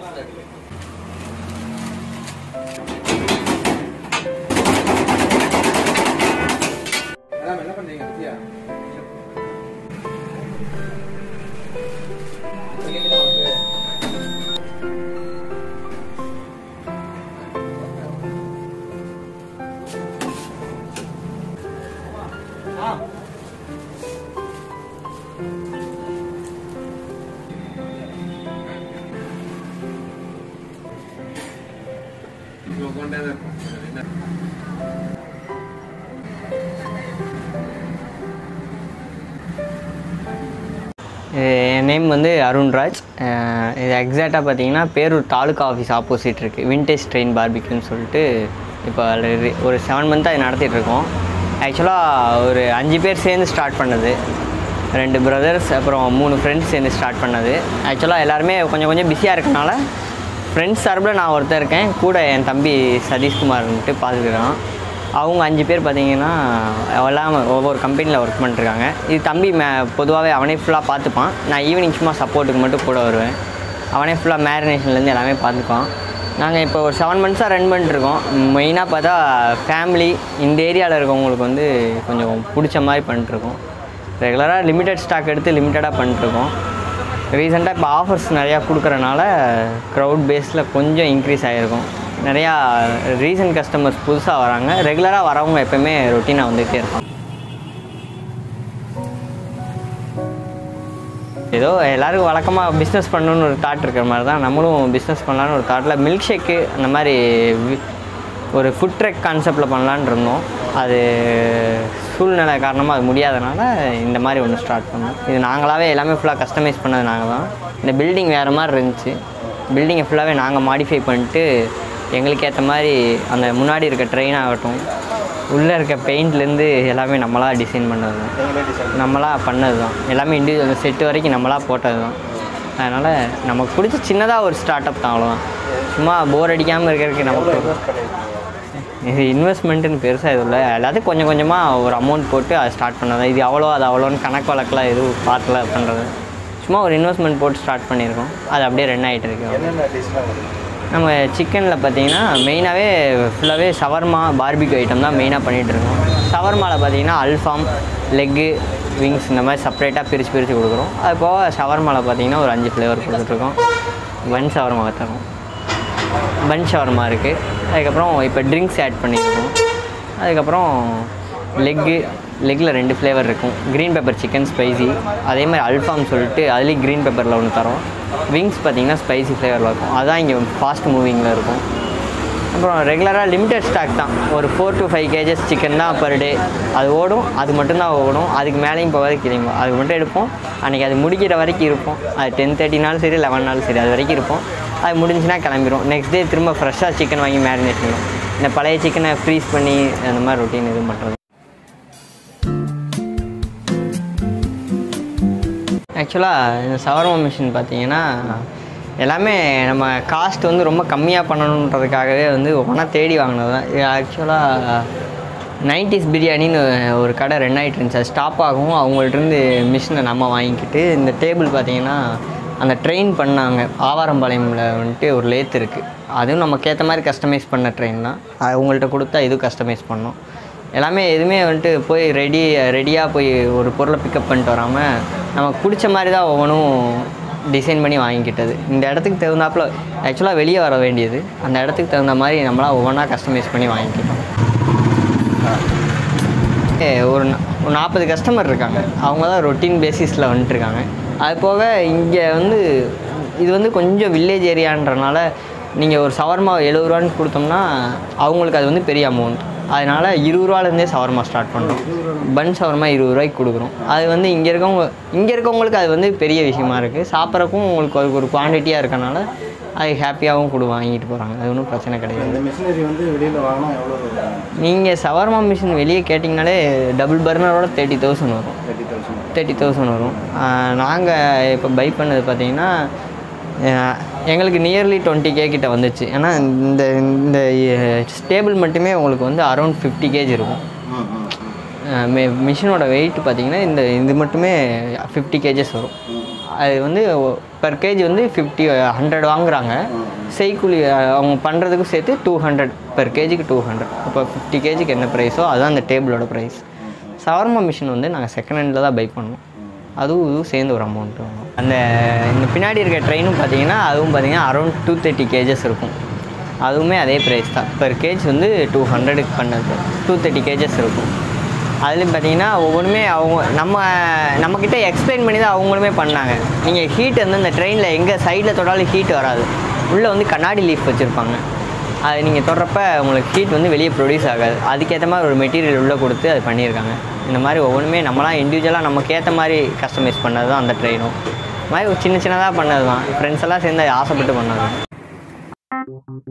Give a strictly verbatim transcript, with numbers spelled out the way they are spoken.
என்ன பண்றீங்க தியா? என் நேம் வந்து அருண்ராஜ். இது எக்ஸாக்டாக பார்த்தீங்கன்னா பேரூர் தாலுக்கா ஆஃபீஸ் ஆப்போசிட் இருக்குது. விண்டேஜ் ட்ரெயின் பார்பிக்யூன்னு சொல்லிட்டு இப்போ ஒரு செவன் மந்த்தாக இது நடத்திட்டுருக்கோம். ஆக்சுவலாக ஒரு அஞ்சு பேர் சேர்ந்து ஸ்டார்ட் பண்ணது, ரெண்டு பிரதர்ஸ் அப்புறம் மூணு ஃப்ரெண்ட்ஸ் சேர்ந்து ஸ்டார்ட் பண்ணது. ஆக்சுவலாக எல்லாருமே கொஞ்சம் கொஞ்சம் பிஸியாக இருக்கனால ஃப்ரெண்ட்ஸ் சார்பில் நான் ஒருத்தர் இருக்கேன், கூட என் தம்பி சதீஷ்குமார்ன்ட்டு பார்த்துக்கிறான். அவங்க அஞ்சு பேர் பார்த்திங்கன்னா எல்லாம் ஒவ்வொரு கம்பெனியில் ஒர்க் பண்ணிட்டுருக்காங்க. இது தம்பி மே பொதுவாகவே அவனே ஃபுல்லாக பார்த்துப்பான். நான் ஈவினிங் சும்மா சப்போர்ட்டுக்கு மட்டும் கூட வருவேன். அவனே ஃபுல்லாக மேரினேஷன்லேருந்து எல்லாமே பார்த்துப்பான். நாங்கள் இப்போ ஒரு செவன் மந்த்ஸாக ரன் பண்ணிட்டுருக்கோம். மெயினாக பார்த்தா ஃபேமிலி இந்த ஏரியாவில் இருக்கவங்களுக்கு வந்து கொஞ்சம் பிடிச்ச மாதிரி பண்ணிட்டுருக்கோம். ரெகுலராக லிமிட்டட் ஸ்டாக் எடுத்து லிமிட்டடாக பண்ணிட்டுருக்கோம். ரீசெண்டாக இப்போ ஆஃபர்ஸ் நிறையா கொடுக்குறனால க்ரௌட் பேஸில் கொஞ்சம் இன்க்ரீஸ் ஆகிருக்கும். நிறையா ரீசன்ட் கஸ்டமர்ஸ் புதுசாக வராங்க. ரெகுலராக வரவங்க எப்போயுமே ரொட்டீனாக வந்துகிட்டே இருப்பாங்க. ஏதோ எல்லோருக்கும் வழக்கமாக பிஸ்னஸ் பண்ணணுன்னு ஒரு தாட் இருக்கிற மாதிரி தான் நம்மளும் பிஸ்னஸ் பண்ணலான்னு ஒரு தாட்டில் மில்க் ஷேக்கு அந்த மாதிரி ஒரு ஃபுட் ட்ரக் கான்செப்டில் பண்ணலான்னு இருந்தோம். அது சூழ்நிலை காரணமாக அது முடியாதனால இந்த மாதிரி ஒன்று ஸ்டார்ட் பண்ணோம். இது நாங்களாகவே எல்லாமே ஃபுல்லாக கஸ்டமைஸ் பண்ணது நாங்கள் தான். இந்த பில்டிங் வேறு மாதிரி இருந்துச்சு. பில்டிங்கை ஃபுல்லாகவே நாங்கள் மாடிஃபை பண்ணிட்டு எங்களுக்கு ஏற்ற மாதிரி அந்த முன்னாடி இருக்க ட்ரெயின் ஆகட்டும், உள்ளே இருக்க பெயிண்ட்லேருந்து எல்லாமே நம்மளாக டிசைன் பண்ணது தான், நம்மளாக பண்ணது தான். எல்லாமே இண்டிவிஜுவல் செட்டு வரைக்கும் நம்மளாக போட்டது தான். அதனால் நமக்கு பிடிச்ச சின்னதாக ஒரு ஸ்டார்ட் அப் தான், அவ்வளோதான். சும்மா போர் அடிக்காமல் இருக்கிறதுக்கு நமக்கு இது இன்வெஸ்ட்மெண்ட்டுன்னு பெருசாக எதுவும் இல்லை. எல்லாத்தையும் கொஞ்சம் கொஞ்சமாக ஒரு அமௌண்ட் போட்டு அதை ஸ்டார்ட் பண்ணது. இது அவ்வளோ அது அவ்வளோன்னு கணக்கு வழக்கெலாம் எதுவும் பார்க்கல பண்ணுறது. சும்மா ஒரு இன்வெஸ்ட்மெண்ட் போட்டு ஸ்டார்ட் பண்ணியிருக்கோம். அது அப்படியே ரன் ஆகிட்டு இருக்கு. நம்ம சிக்கனில் பார்த்தீங்கன்னா மெயினாகவே ஃபுல்லாகவே ஷவர்மா பார்பிக்யூ ஐட்டம் தான் மெயினாக பண்ணிகிட்ருக்கோம். ஷவர்மாவில் பார்த்தீங்கன்னா அல்ஃபாம், லெக்கு, விங்ஸ் இந்த மாதிரி செப்பரேட்டாக பிரித்து பிரித்து கொடுக்குறோம். அது போக ஷவர்மாவில் பார்த்தீங்கன்னா ஒரு அஞ்சு ஃப்ளேவர் கொடுத்துட்ருக்கோம். பன் ஷவர்மா தரோம், பன் ஷவர்மா இருக்குது. அதுக்கப்புறம் இப்போ ட்ரிங்க்ஸ் ஆட் பண்ணியிருக்கோம். அதுக்கப்புறம் லெக்கு லெக்கில் ரெண்டு ஃப்ளேவர் இருக்கும். க்ரீன் பெப்பர் சிக்கன் ஸ்பைசி, அதே மாதிரி அல்ஃபாம் சொல்லிட்டு அதுலேயும் க்ரீன் பெப்பரில் ஒன்று தரோம். விங்ஸ் பார்த்திங்கன்னா ஸ்பைசி ஃப்ளேவரில் இருக்கும். அதுதான் இங்கே ஃபாஸ்ட் மூவிங்கில் இருக்கும். அப்புறம் ரெகுலராக லிமிட்டட் ஸ்டாக் தான். ஒரு four to five cages chicken தான் பர் டே அது ஓடும். அது மட்டும்தான் ஓடும். அதுக்கு மேலேயும் போகாது கிளம்பும். அது மட்டும் எடுப்போம். அன்றைக்கி அது முடிக்கிற வரைக்கும் இருப்போம். அது டென் தேர்ட்டினாலும் சரி, லெவன் நாலும் சரி, அது வரைக்கும் இருப்போம். அது முடிஞ்சுன்னா கிளம்பிடும். நெக்ஸ்ட் டே திரும்ப ஃப்ரெஷ்ஷாக சிக்கன் வாங்கி மேரினேட் பண்ணுவோம். இந்த பழைய சிக்கனை ஃப்ரீஸ் பண்ணி அந்த மாதிரி ரொட்டீன் எதுவும் பண்ணுறது. ஆக்சுவலாக இந்த ஷவர்மா மிஷின் பார்த்திங்கன்னா எல்லாமே நம்ம காஸ்ட் வந்து ரொம்ப கம்மியாக பண்ணணுன்றதுக்காகவே வந்து ஒன்றா தேடி வாங்கினது தான். இது ஆக்சுவலாக நைன்டிஸ் பிரியாணின்னு ஒரு கடை ரன் ஆகிட்டு இருந்துச்சு. அது ஸ்டாப் ஆகும். அவங்கள்ட்டருந்து மிஷினை நம்ம வாங்கிக்கிட்டு இந்த டேபிள் பார்த்திங்கன்னா அந்த ட்ரெயின் பண்ணாங்க. ஆவாரம்பாளையமில் வந்துட்டு ஒரு லேத் இருக்குது. அதுவும் நமக்கு ஏற்ற மாதிரி கஸ்டமைஸ் பண்ண ட்ரெயின் தான். அது உங்கள்கிட்ட கொடுத்தா இதுவும் கஸ்டமைஸ் பண்ணோம். எல்லாமே எதுவுமே வந்துட்டு போய் ரெடி ரெடியாக போய் ஒரு பொருளை பிக்கப் பண்ணிட்டு வராமல் நமக்கு பிடிச்ச மாதிரி தான் ஒவ்வொன்றும் டிசைன் பண்ணி வாங்கிக்கிட்டது. இந்த இடத்துக்கு தகுந்தாப்பில் ஆக்சுவலாக வெளியே வர வேண்டியது, அந்த இடத்துக்கு தகுந்த மாதிரி நம்மளாம் ஒவ்வொன்றா கஸ்டமைஸ் பண்ணி வாங்கிக்கிட்டோம். ஒரு ஒரு நாற்பது கஸ்டமர் இருக்காங்க. அவங்க தான் ரொட்டீன் பேசிஸில் வந்துட்டுருக்காங்க. அது போக இங்கே வந்து இது வந்து கொஞ்சம் வில்லேஜ் ஏரியான்றனால நீங்கள் ஒரு ஷவர்மா எழுபது ரூபான்னு கொடுத்தோம்னா அவங்களுக்கு அது வந்து பெரிய அமௌண்ட். அதனால் இருபது ரூபாலேருந்தே ஷவர்மா ஸ்டார்ட் பண்ணுறோம். பன் ஷவர்மா இருபது ரூபாய்க்கு கொடுக்குறோம். அது வந்து இங்கே இருக்கவங்க இங்கே இருக்கவங்களுக்கு அது வந்து பெரிய விஷயமா இருக்குது. சாப்பிட்றக்கும் உங்களுக்கு அதுக்கு ஒரு குவான்டிட்டியாக இருக்கனால அது ஹாப்பியாகவும் கொடு வாங்கிட்டு போகிறாங்க. அது ஒன்றும் பிரச்சனை கிடையாது. இந்த மிஷினரி வந்து வெளியில் வாங்கினா எவ்வளோ? நீங்கள் ஷவர்மா மிஷின் வெளியே கேட்டிங்கனாலே டபுள் பர்னரோட தேர்ட்டி தௌசண்ட் வரும். தேர்ட்டி தௌசண்ட் தேர்ட்டி தௌசண்ட் வரும். நாங்கள் இப்போ பை பண்ணது பார்த்திங்கன்னா எங்களுக்கு நியர்லி டுவெண்ட்டி கே கிட்ட வந்துச்சு. ஏன்னா இந்த இந்த ஸ்டேபிள் மட்டுமே உங்களுக்கு வந்து அரௌண்ட் ஃபிஃப்டி கேஜி இருக்கும். மிஷினோட வெயிட் பார்த்திங்கன்னா இந்த இது மட்டுமே ஃபிஃப்டி கேஜஸ் வரும். அது வந்து பர் கேஜி வந்து ஃபிஃப்டி ஹண்ட்ரட் வாங்குறாங்க. செய்கூலி அவங்க பண்ணுறதுக்கும் சேர்த்து டூ ஹண்ட்ரட் பெர் கேஜிக்கு டூ ஹண்ட்ரட் இப்போ ஃபிஃப்டி கேஜிக்கு என்ன ப்ரைஸோ அதுதான் அந்த டேபிளோட ப்ரைஸ். ஷவர்மா மிஷின் வந்து நாங்கள் செகண்ட் ஹேண்டில் தான் பை பண்ணோம். அதுவும் இதுவும் சேர்ந்து ஒரு அமௌண்ட்டு வரும். அந்த இந்த பின்னாடி இருக்க ட்ரெயினும் பார்த்தீங்கன்னா அதுவும் பார்த்தீங்கன்னா அரௌண்ட் டூ தேர்ட்டி கேஜஸ் இருக்கும். அதுவுமே அதே ப்ரைஸ் தான். பெர் கேஜ் வந்து டூ ஹண்ட்ரடுக்கு பண்ணது டூ தேர்ட்டி கேஜஸ் இருக்கும். அதுலேயும் பார்த்தீங்கன்னா ஒவ்வொன்றுமே அவங்க நம்ம நம்மக்கிட்ட எக்ஸ்பிளைன் பண்ணி தான் அவங்களுமே பண்ணாங்க. நீங்கள் ஹீட் வந்து இந்த ட்ரெயினில் எங்கே சைடில் தொடாலும் ஹீட் வராது. உள்ளே வந்து கண்ணாடி லீஃப் வச்சுருப்பாங்க. அது நீங்கள் தொடுறப்ப உங்களுக்கு ஹீட் வந்து வெளியே ப்ரொடியூஸ் ஆகாது. அதுக்கேற்ற மாதிரி ஒரு மெட்டீரியல் உள்ளே கொடுத்து அது பண்ணியிருக்காங்க. இந்த மாதிரி ஒவ்வொன்றுமே நம்மளாம் இண்டிவிஜுவலாக நமக்கு ஏற்ற மாதிரி கஸ்டமைஸ் பண்ணது தான் அந்த ட்ரெயினும். இது மாதிரி சின்ன சின்னதாக பண்ணது தான். ஃப்ரெண்ட்ஸ் எல்லாம் சேர்ந்து ஆசைப்பட்டு பண்ணது தான்.